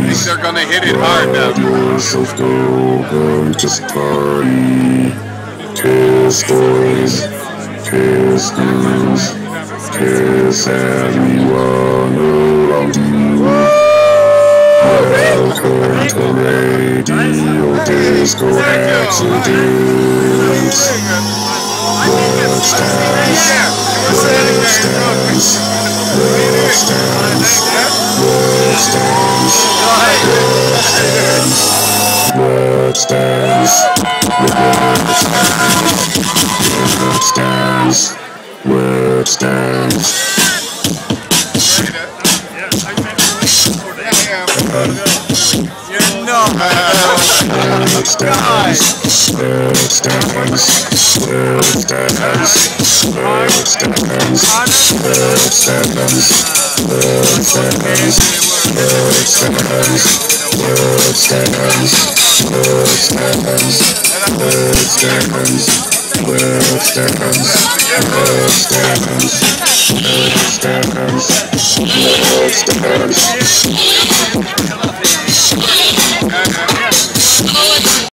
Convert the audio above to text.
think they're gonna hit it hard now. Yourself go, going to party. Kiss boys, kiss girls, kiss everyone around you. Welcome to Radio Disco Accidents. Let's dance, let's dance, let's dance, let's dance, let's dance, let's dance, let's dance. You're not. Let's dance, let's dance, let's dance, let's dance, let's dance, let's dance, let's dance, let's dance, let's dance, let's dance, let's dance, let's dance, let's dance, let's dance.